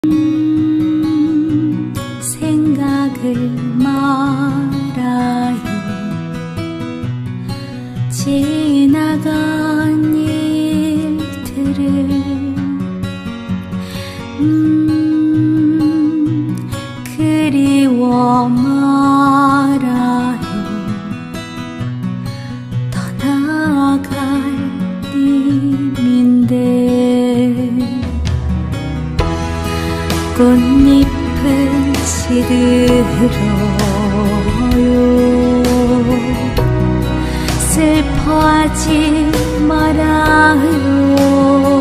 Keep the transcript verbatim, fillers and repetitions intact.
음, 생각을 말아요. 지나간 일들을 음, 그리워 말아요. 떠나갈 님인데 꽃잎은 시들어요. 슬퍼하지 말아요.